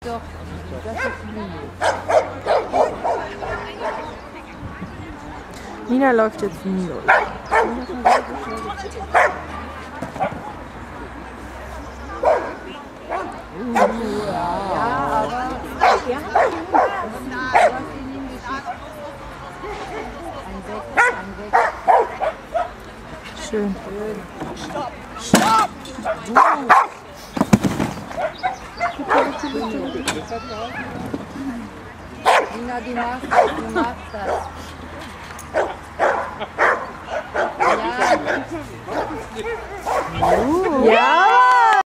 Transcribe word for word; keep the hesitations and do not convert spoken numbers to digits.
doch, das ist Mino. Nina läuft jetzt nie los. Ja, aber ja, schön. Stopp! Stopp! Nina, du machst das, du machst das. Ja. Ja!